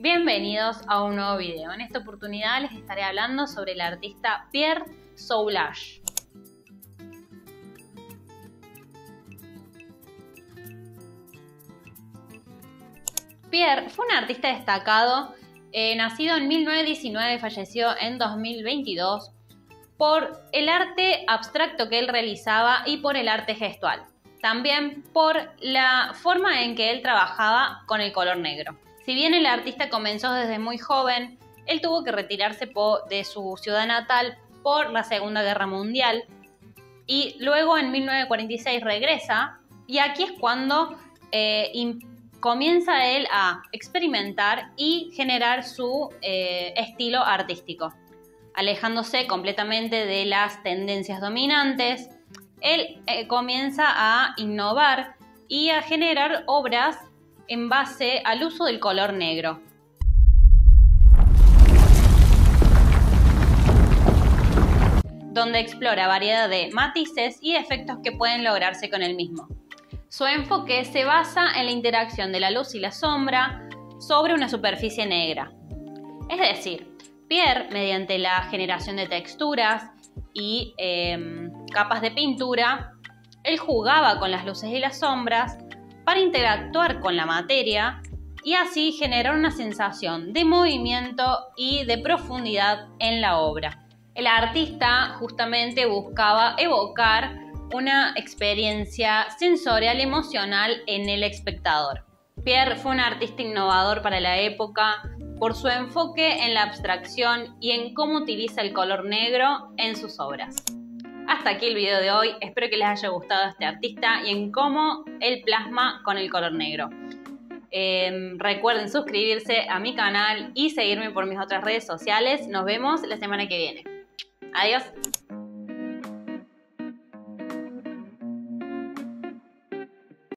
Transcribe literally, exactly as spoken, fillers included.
Bienvenidos a un nuevo video. En esta oportunidad les estaré hablando sobre el artista Pierre Soulages. Pierre fue un artista destacado, eh, nacido en mil novecientos diecinueve y falleció en dos mil veintidós, por el arte abstracto que él realizaba y por el arte gestual. También por la forma en que él trabajaba con el color negro. Si bien el artista comenzó desde muy joven, él tuvo que retirarse de su ciudad natal por la Segunda Guerra Mundial y luego en mil novecientos cuarenta y seis regresa, y aquí es cuando eh, comienza él a experimentar y generar su eh, estilo artístico, alejándose completamente de las tendencias dominantes. Él eh, comienza a innovar y a generar obras en base al uso del color negro. Donde explora variedad de matices y efectos que pueden lograrse con el mismo. Su enfoque se basa en la interacción de la luz y la sombra sobre una superficie negra. Es decir, Pierre, mediante la generación de texturas y eh, capas de pintura, él jugaba con las luces y las sombras para interactuar con la materia y así generar una sensación de movimiento y de profundidad en la obra. El artista justamente buscaba evocar una experiencia sensorial y emocional en el espectador. Pierre fue un artista innovador para la época por su enfoque en la abstracción y en cómo utiliza el color negro en sus obras. Hasta aquí el video de hoy, espero que les haya gustado este artista y en cómo él plasma con el color negro. Eh, recuerden suscribirse a mi canal y seguirme por mis otras redes sociales. Nos vemos la semana que viene. Adiós.